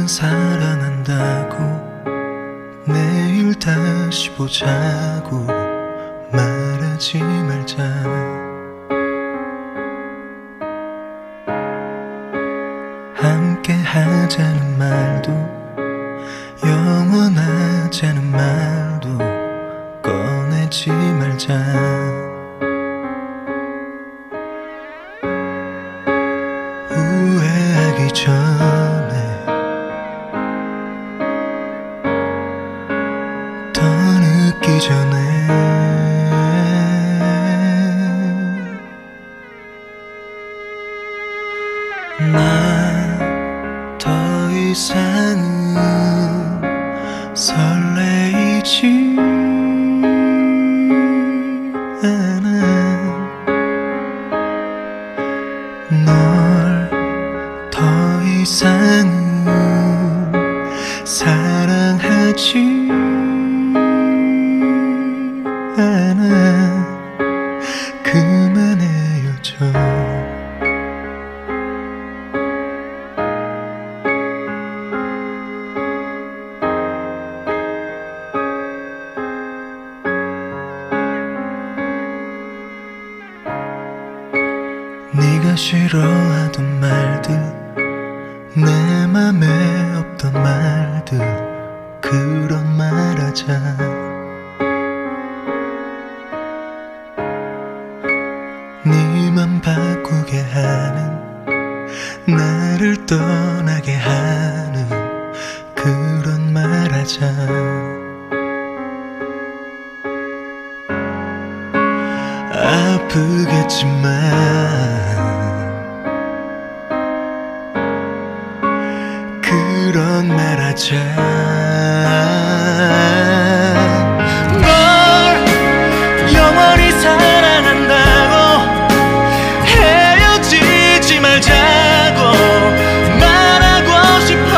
사랑한다고 내일 다시 보자고 말하지 말자. 함께 하자는 말도 영원하자는 말도 꺼내지 말자. 후회하기 전에 더 늦기 전에 난 더 이상은 설레이지 않아. 널 더 이상은 사랑하지 않아. 그만해요죠. 네가 싫어하던 말들, 내 맘에 없던 말들, 그런 말하자. 네 맘 바꾸게 하는, 나를 떠나게 하는 그런 말하자. 아프겠지만 그런 말하자. 널 영원히 사랑한다고 헤어지지 말자고 말하고 싶어.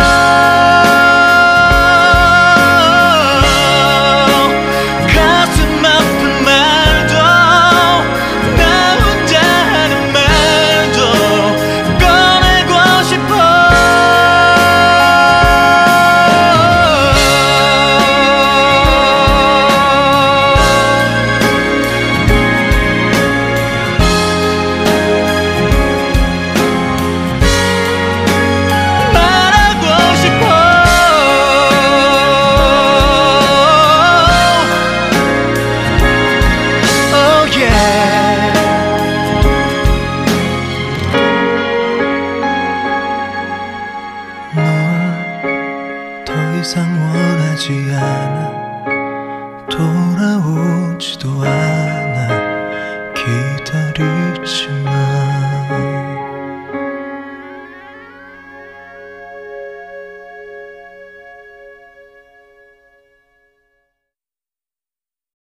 가슴 아픈 말도 나 혼자 하는 말도 꺼내고 싶어. 더 이상 원하지 않아. 돌아오지도 않아. 기다리지 마.